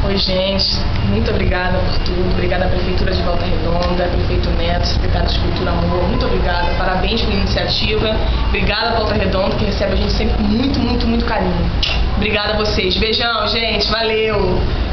Oi, gente, muito obrigada por tudo. Obrigada à Prefeitura de Volta Redonda, Prefeito Neto, Secretário de Cultura Amor. Muito obrigada, parabéns pela iniciativa. Obrigada a Volta Redonda, que recebe a gente sempre com muito carinho. Obrigada a vocês. Beijão, gente, valeu!